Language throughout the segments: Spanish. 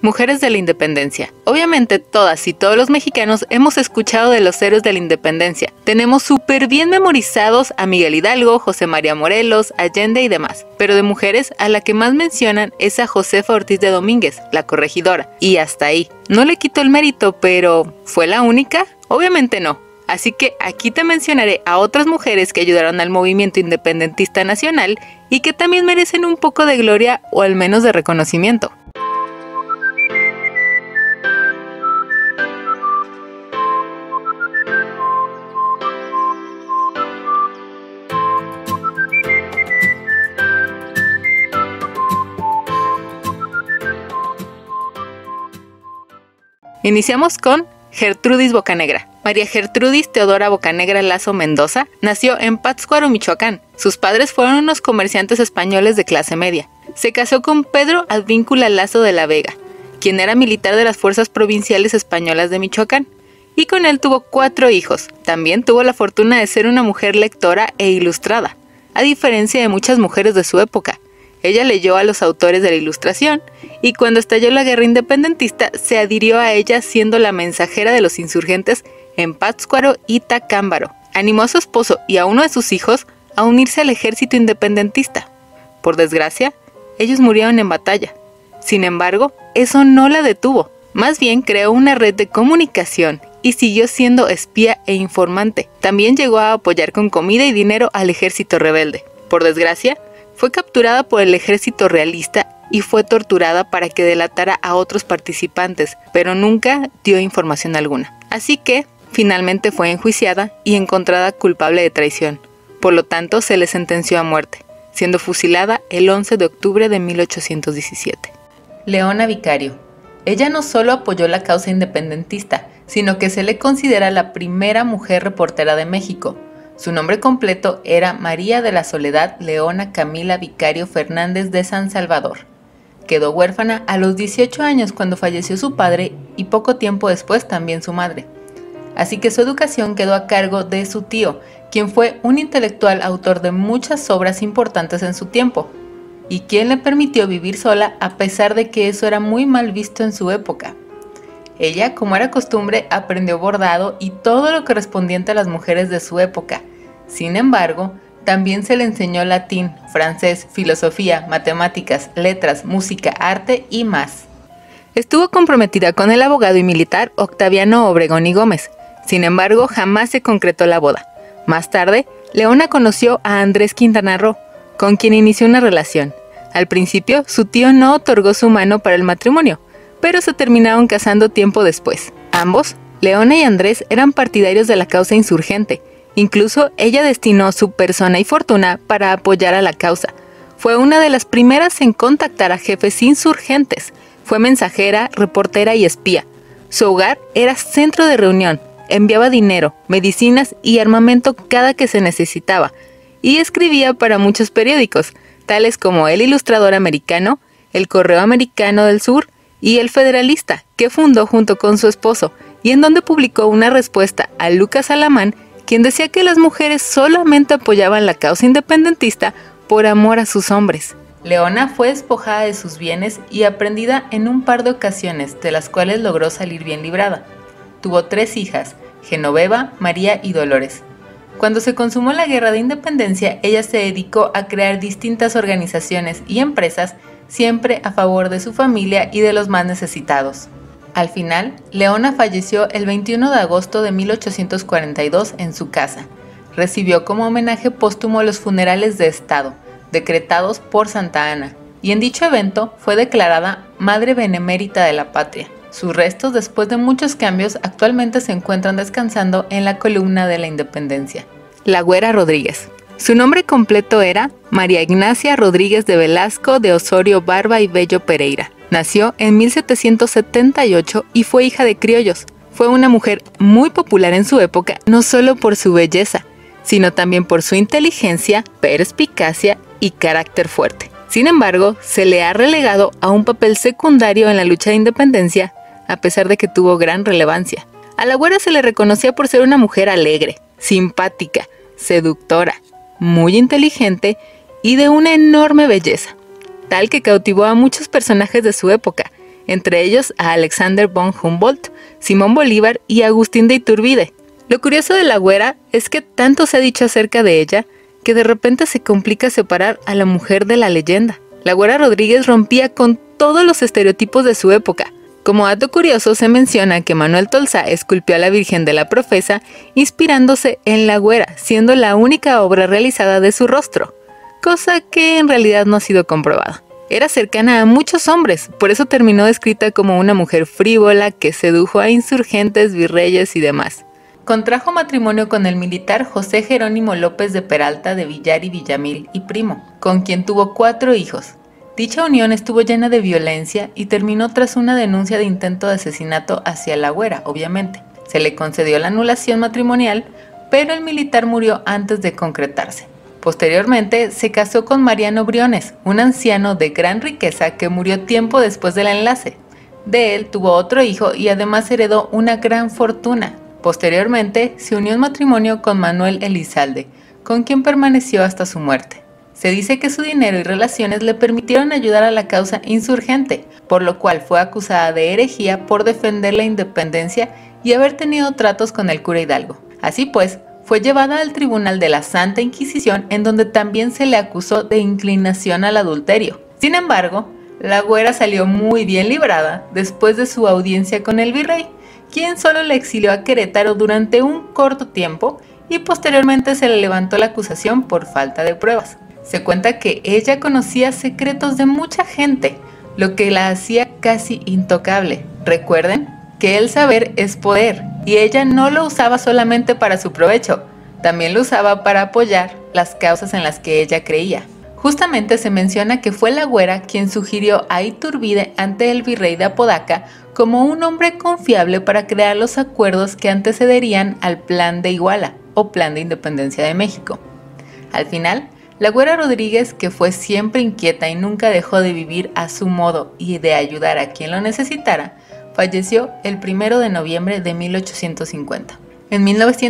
Mujeres de la Independencia. Obviamente todas y todos los mexicanos hemos escuchado de los héroes de la Independencia. Tenemos súper bien memorizados a Miguel Hidalgo, José María Morelos, Allende y demás. Pero de mujeres, a la que más mencionan es a Josefa Ortiz de Domínguez, la corregidora. Y hasta ahí. No le quito el mérito, pero ¿fue la única? Obviamente no. Así que aquí te mencionaré a otras mujeres que ayudaron al movimiento independentista nacional y que también merecen un poco de gloria o al menos de reconocimiento. Iniciamos con Gertrudis Bocanegra. María Gertrudis Teodora Bocanegra Lazo Mendoza nació en Pátzcuaro, Michoacán. Sus padres fueron unos comerciantes españoles de clase media. Se casó con Pedro Advíncula Lazo de la Vega, quien era militar de las fuerzas provinciales españolas de Michoacán, y con él tuvo 4 hijos. También tuvo la fortuna de ser una mujer lectora e ilustrada, a diferencia de muchas mujeres de su época. Ella leyó a los autores de la Ilustración y cuando estalló la guerra independentista se adhirió a ella siendo la mensajera de los insurgentes en Pátzcuaro y Tacámbaro. Animó a su esposo y a uno de sus hijos a unirse al ejército independentista. Por desgracia, ellos murieron en batalla. Sin embargo, eso no la detuvo. Más bien creó una red de comunicación y siguió siendo espía e informante. También llegó a apoyar con comida y dinero al ejército rebelde. Por desgracia, fue capturada por el ejército realista y fue torturada para que delatara a otros participantes, pero nunca dio información alguna. Así que, finalmente fue enjuiciada y encontrada culpable de traición. Por lo tanto, se le sentenció a muerte, siendo fusilada el 11 de octubre de 1817. Leona Vicario. Ella no solo apoyó la causa independentista, sino que se le considera la primera mujer reportera de México. Su nombre completo era María de la Soledad Leona Camila Vicario Fernández de San Salvador. Quedó huérfana a los 18 años cuando falleció su padre y poco tiempo después también su madre. Así que su educación quedó a cargo de su tío, quien fue un intelectual autor de muchas obras importantes en su tiempo, y quien le permitió vivir sola a pesar de que eso era muy mal visto en su época. Ella, como era costumbre, aprendió bordado y todo lo correspondiente a las mujeres de su época. Sin embargo, también se le enseñó latín, francés, filosofía, matemáticas, letras, música, arte y más. Estuvo comprometida con el abogado y militar Octaviano Obregón y Gómez. Sin embargo, jamás se concretó la boda. Más tarde, Leona conoció a Andrés Quintana Roo, con quien inició una relación. Al principio, su tío no otorgó su mano para el matrimonio, pero se terminaron casando tiempo después. Ambos, Leona y Andrés, eran partidarios de la causa insurgente. Incluso ella destinó su persona y fortuna para apoyar a la causa. Fue una de las primeras en contactar a jefes insurgentes. Fue mensajera, reportera y espía. Su hogar era centro de reunión. Enviaba dinero, medicinas y armamento cada que se necesitaba. Y escribía para muchos periódicos, tales como El Ilustrador Americano, El Correo Americano del Sur y El Federalista, que fundó junto con su esposo, y en donde publicó una respuesta a Lucas Alamán, quien decía que las mujeres solamente apoyaban la causa independentista por amor a sus hombres. Leona fue despojada de sus bienes y aprendida en un par de ocasiones, de las cuales logró salir bien librada. Tuvo 3 hijas, Genoveva, María y Dolores. Cuando se consumó la Guerra de Independencia, ella se dedicó a crear distintas organizaciones y empresas, siempre a favor de su familia y de los más necesitados. Al final, Leona falleció el 21 de agosto de 1842 en su casa. Recibió como homenaje póstumo los funerales de Estado, decretados por Santa Ana, y en dicho evento fue declarada Madre Benemérita de la Patria. Sus restos, después de muchos cambios, actualmente se encuentran descansando en la columna de la Independencia. La Güera Rodríguez. Su nombre completo era María Ignacia Rodríguez de Velasco de Osorio Barba y Bello Pereira. Nació en 1778 y fue hija de criollos. Fue una mujer muy popular en su época, no solo por su belleza, sino también por su inteligencia, perspicacia y carácter fuerte. Sin embargo, se le ha relegado a un papel secundario en la lucha de independencia, a pesar de que tuvo gran relevancia. A la Güera se le reconocía por ser una mujer alegre, simpática, seductora, muy inteligente y de una enorme belleza, tal que cautivó a muchos personajes de su época, entre ellos a Alexander von Humboldt, Simón Bolívar y Agustín de Iturbide. Lo curioso de la güera es que tanto se ha dicho acerca de ella que de repente se complica separar a la mujer de la leyenda. La güera Rodríguez rompía con todos los estereotipos de su época. Como dato curioso se menciona que Manuel Tolsá esculpió a la Virgen de la Profesa inspirándose en la güera, siendo la única obra realizada de su rostro, cosa que en realidad no ha sido comprobada. Era cercana a muchos hombres, por eso terminó descrita como una mujer frívola que sedujo a insurgentes, virreyes y demás. Contrajo matrimonio con el militar José Jerónimo López de Peralta de Villar y Villamil y primo, con quien tuvo 4 hijos. Dicha unión estuvo llena de violencia y terminó tras una denuncia de intento de asesinato hacia la güera, obviamente. Se le concedió la anulación matrimonial, pero el militar murió antes de concretarse. Posteriormente se casó con Mariano Briones, un anciano de gran riqueza que murió tiempo después del enlace. De él tuvo otro hijo y además heredó una gran fortuna. Posteriormente se unió en matrimonio con Manuel Elizalde, con quien permaneció hasta su muerte. Se dice que su dinero y relaciones le permitieron ayudar a la causa insurgente, por lo cual fue acusada de herejía por defender la independencia y haber tenido tratos con el cura Hidalgo. Así pues, fue llevada al tribunal de la Santa Inquisición, en donde también se le acusó de inclinación al adulterio. Sin embargo, la güera salió muy bien librada después de su audiencia con el virrey, quien solo le exilió a Querétaro durante un corto tiempo y posteriormente se le levantó la acusación por falta de pruebas. Se cuenta que ella conocía secretos de mucha gente, lo que la hacía casi intocable. Recuerden que el saber es poder y ella no lo usaba solamente para su provecho, también lo usaba para apoyar las causas en las que ella creía. Justamente se menciona que fue la güera quien sugirió a Iturbide ante el virrey de Apodaca como un hombre confiable para crear los acuerdos que antecederían al Plan de Iguala o Plan de Independencia de México. Al final, la güera Rodríguez, que fue siempre inquieta y nunca dejó de vivir a su modo y de ayudar a quien lo necesitara, falleció el 1 de noviembre de 1850. En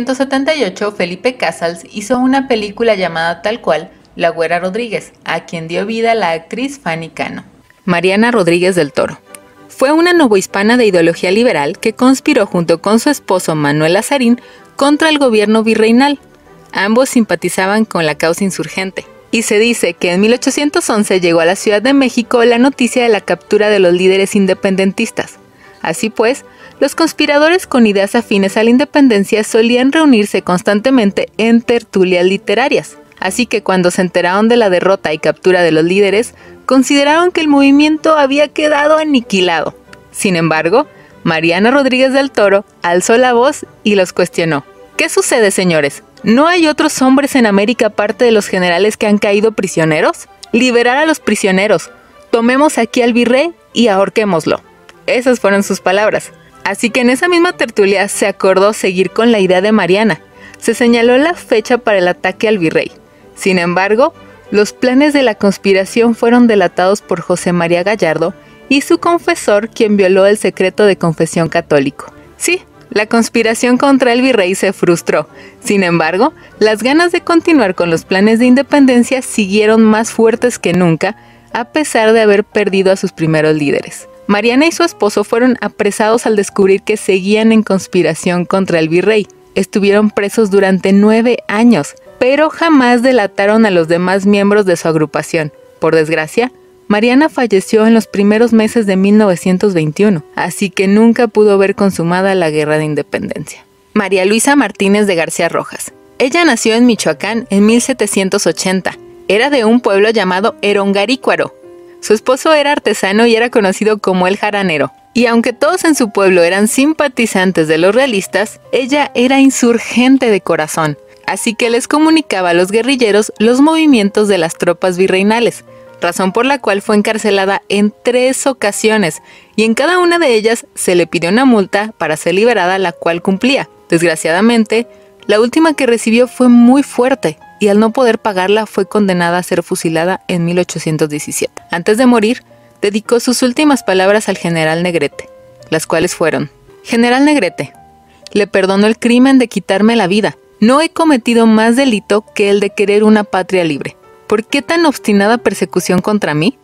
1978, Felipe Casals hizo una película llamada tal cual, La güera Rodríguez, a quien dio vida la actriz Fanny Cano. Mariana Rodríguez del Toro. Fue una novohispana de ideología liberal que conspiró junto con su esposo Manuel Lazarín contra el gobierno virreinal. Ambos simpatizaban con la causa insurgente, y se dice que en 1811 llegó a la Ciudad de México la noticia de la captura de los líderes independentistas. Así pues, los conspiradores con ideas afines a la independencia solían reunirse constantemente en tertulias literarias. Así que cuando se enteraron de la derrota y captura de los líderes, consideraron que el movimiento había quedado aniquilado. Sin embargo, Mariana Rodríguez del Toro alzó la voz y los cuestionó. ¿Qué sucede, señores? ¿No hay otros hombres en América aparte de los generales que han caído prisioneros? Liberar a los prisioneros. Tomemos aquí al virrey y ahorquémoslo. Esas fueron sus palabras. Así que en esa misma tertulia se acordó seguir con la idea de Mariana. Se señaló la fecha para el ataque al virrey. Sin embargo, los planes de la conspiración fueron delatados por José María Gallardo y su confesor, quien violó el secreto de confesión católico. Sí, la conspiración contra el virrey se frustró. Sin embargo, las ganas de continuar con los planes de independencia siguieron más fuertes que nunca, a pesar de haber perdido a sus primeros líderes. Mariana y su esposo fueron apresados al descubrir que seguían en conspiración contra el virrey. Estuvieron presos durante 9 años, pero jamás delataron a los demás miembros de su agrupación. Por desgracia, Mariana falleció en los primeros meses de 1921, así que nunca pudo ver consumada la Guerra de Independencia. María Luisa Martínez de García Rojas. Ella nació en Michoacán en 1780. Era de un pueblo llamado Erongarícuaro. Su esposo era artesano y era conocido como el jaranero. Y aunque todos en su pueblo eran simpatizantes de los realistas, ella era insurgente de corazón. Así que les comunicaba a los guerrilleros los movimientos de las tropas virreinales, razón por la cual fue encarcelada en 3 ocasiones, y en cada una de ellas se le pidió una multa para ser liberada, la cual cumplía. Desgraciadamente, la última que recibió fue muy fuerte, y al no poder pagarla fue condenada a ser fusilada en 1817. Antes de morir, dedicó sus últimas palabras al general Negrete, las cuales fueron: General Negrete, le perdono el crimen de quitarme la vida. No he cometido más delito que el de querer una patria libre. ¿Por qué tan obstinada persecución contra mí?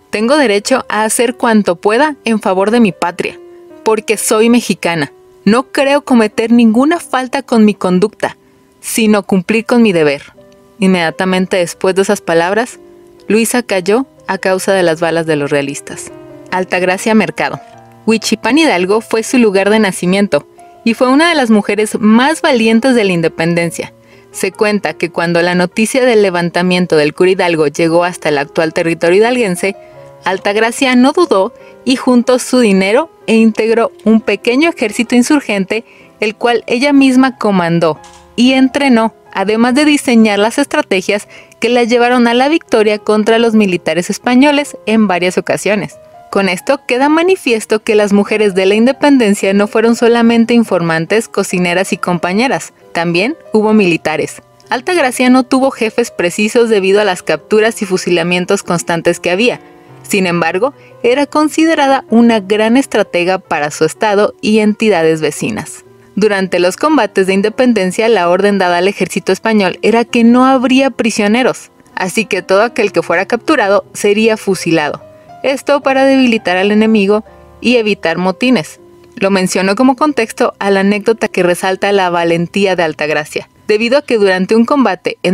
Tengo derecho a hacer cuanto pueda en favor de mi patria, porque soy mexicana. No creo cometer ninguna falta con mi conducta, sino cumplir con mi deber. Inmediatamente después de esas palabras, Luisa cayó a causa de las balas de los realistas. Altagracia Mercado. Huichipán Hidalgo fue su lugar de nacimiento y fue una de las mujeres más valientes de la independencia. Se cuenta que cuando la noticia del levantamiento del Cura Hidalgo llegó hasta el actual territorio hidalguense, Altagracia no dudó y juntó su dinero e integró un pequeño ejército insurgente, el cual ella misma comandó y entrenó, además de diseñar las estrategias que la llevaron a la victoria contra los militares españoles en varias ocasiones. Con esto queda manifiesto que las mujeres de la independencia no fueron solamente informantes, cocineras y compañeras, también hubo militares. Altagracia no tuvo jefes precisos debido a las capturas y fusilamientos constantes que había. Sin embargo, era considerada una gran estratega para su estado y entidades vecinas. Durante los combates de independencia, la orden dada al ejército español era que no habría prisioneros, así que todo aquel que fuera capturado sería fusilado. Esto para debilitar al enemigo y evitar motines. Lo menciono como contexto a la anécdota que resalta la valentía de Altagracia, debido a que durante un combate en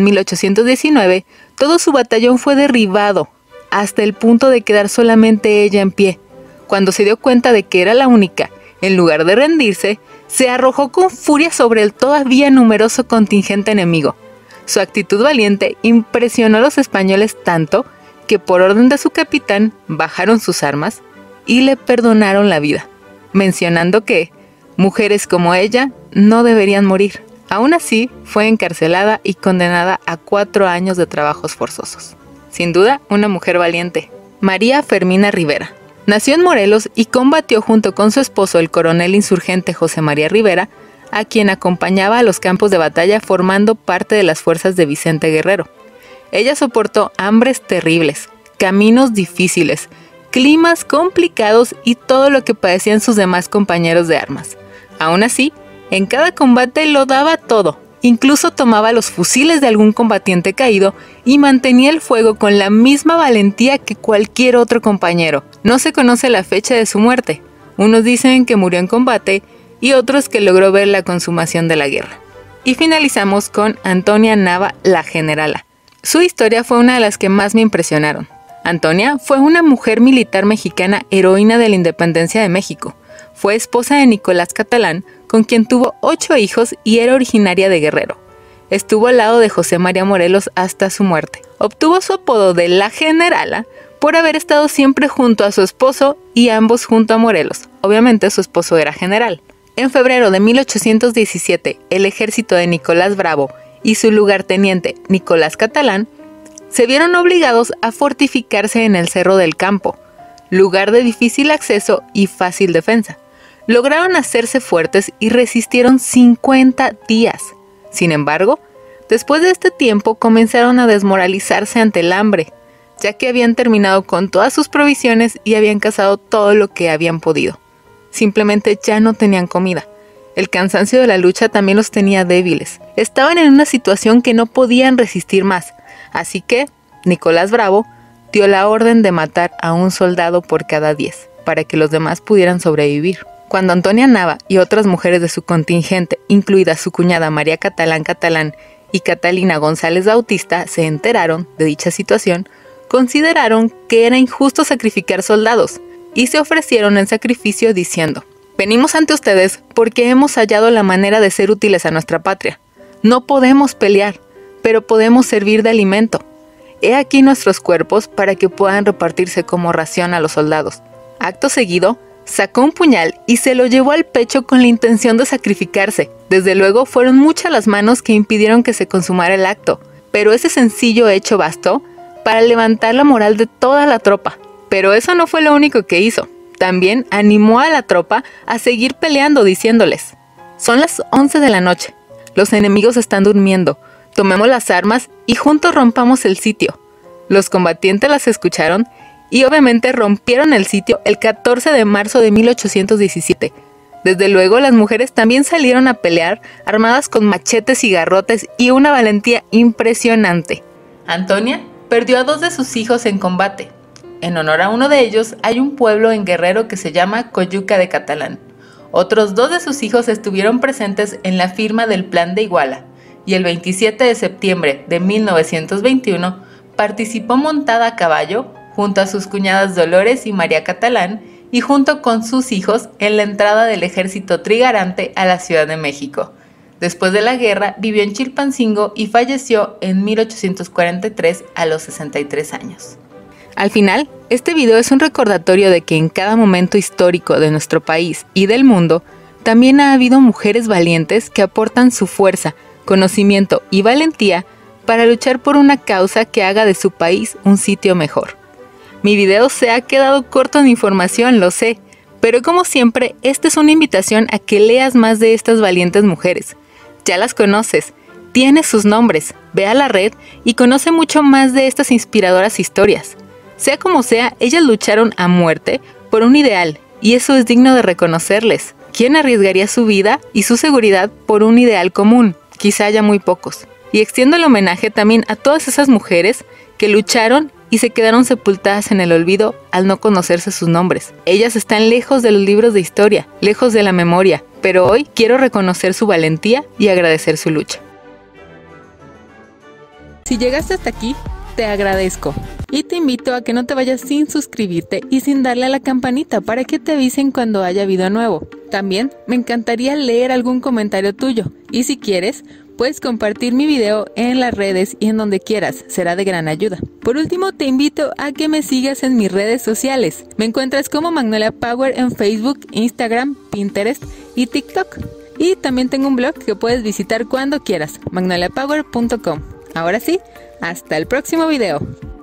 1819, todo su batallón fue derribado, hasta el punto de quedar solamente ella en pie. Cuando se dio cuenta de que era la única, en lugar de rendirse, se arrojó con furia sobre el todavía numeroso contingente enemigo. Su actitud valiente impresionó a los españoles tanto que por orden de su capitán bajaron sus armas y le perdonaron la vida, mencionando que mujeres como ella no deberían morir. Aún así, fue encarcelada y condenada a 4 años de trabajos forzosos. Sin duda, una mujer valiente. María Fermina Rivera. Nació en Morelos y combatió junto con su esposo, el coronel insurgente José María Rivera, a quien acompañaba a los campos de batalla formando parte de las fuerzas de Vicente Guerrero. Ella soportó hambres terribles, caminos difíciles, climas complicados y todo lo que padecían sus demás compañeros de armas. Aún así, en cada combate lo daba todo. Incluso tomaba los fusiles de algún combatiente caído y mantenía el fuego con la misma valentía que cualquier otro compañero. No se conoce la fecha de su muerte. Unos dicen que murió en combate y otros que logró ver la consumación de la guerra. Y finalizamos con Antonia Nava, la generala. Su historia fue una de las que más me impresionaron. Antonia fue una mujer militar mexicana heroína de la independencia de México. Fue esposa de Nicolás Catalán, con quien tuvo 8 hijos y era originaria de Guerrero. Estuvo al lado de José María Morelos hasta su muerte. Obtuvo su apodo de la generala por haber estado siempre junto a su esposo y ambos junto a Morelos. Obviamente su esposo era general. En febrero de 1817, el ejército de Nicolás Bravo y su lugarteniente Nicolás Catalán se vieron obligados a fortificarse en el Cerro del Campo, lugar de difícil acceso y fácil defensa. Lograron hacerse fuertes y resistieron 50 días. Sin embargo, después de este tiempo comenzaron a desmoralizarse ante el hambre, ya que habían terminado con todas sus provisiones y habían cazado todo lo que habían podido. Simplemente ya no tenían comida. El cansancio de la lucha también los tenía débiles. Estaban en una situación que no podían resistir más, así que Nicolás Bravo dio la orden de matar a un soldado por cada 10, para que los demás pudieran sobrevivir. Cuando Antonia Nava y otras mujeres de su contingente, incluida su cuñada María Catalán y Catalina González Bautista, se enteraron de dicha situación, consideraron que era injusto sacrificar soldados y se ofrecieron en sacrificio diciendo: venimos ante ustedes porque hemos hallado la manera de ser útiles a nuestra patria. No podemos pelear, pero podemos servir de alimento. He aquí nuestros cuerpos para que puedan repartirse como ración a los soldados. Acto seguido, sacó un puñal y se lo llevó al pecho con la intención de sacrificarse. Desde luego fueron muchas las manos que impidieron que se consumara el acto, pero ese sencillo hecho bastó para levantar la moral de toda la tropa. Pero eso no fue lo único que hizo. También animó a la tropa a seguir peleando diciéndoles: son las 11 de la noche, los enemigos están durmiendo, tomemos las armas y juntos rompamos el sitio. Los combatientes las escucharon y obviamente rompieron el sitio el 14 de marzo de 1817. Desde luego las mujeres también salieron a pelear armadas con machetes y garrotes y una valentía impresionante. Antonia perdió a 2 de sus hijos en combate, En honor a uno de ellos, hay un pueblo en Guerrero que se llama Coyuca de Catalán. Otros 2 de sus hijos estuvieron presentes en la firma del Plan de Iguala, y el 27 de septiembre de 1921 participó montada a caballo junto a sus cuñadas Dolores y María Catalán y junto con sus hijos en la entrada del ejército trigarante a la Ciudad de México. Después de la guerra vivió en Chilpancingo y falleció en 1843 a los 63 años. Al final, este video es un recordatorio de que en cada momento histórico de nuestro país y del mundo, también ha habido mujeres valientes que aportan su fuerza, conocimiento y valentía para luchar por una causa que haga de su país un sitio mejor. Mi video se ha quedado corto en información, lo sé, pero como siempre, esta es una invitación a que leas más de estas valientes mujeres. Ya las conoces, tienes sus nombres, ve a la red y conoce mucho más de estas inspiradoras historias. Sea como sea, ellas lucharon a muerte por un ideal y eso es digno de reconocerles. ¿Quién arriesgaría su vida y su seguridad por un ideal común? Quizá haya muy pocos. Y extiendo el homenaje también a todas esas mujeres que lucharon y se quedaron sepultadas en el olvido al no conocerse sus nombres. Ellas están lejos de los libros de historia, lejos de la memoria, pero hoy quiero reconocer su valentía y agradecer su lucha. Si llegaste hasta aquí, te agradezco y te invito a que no te vayas sin suscribirte y sin darle a la campanita para que te avisen cuando haya video nuevo. También me encantaría leer algún comentario tuyo y si quieres, puedes compartir mi video en las redes y en donde quieras, será de gran ayuda. Por último, te invito a que me sigas en mis redes sociales. Me encuentras como Magnolia Power en Facebook, Instagram, Pinterest y TikTok. Y también tengo un blog que puedes visitar cuando quieras, magnoliapower.com. Ahora sí, hasta el próximo video.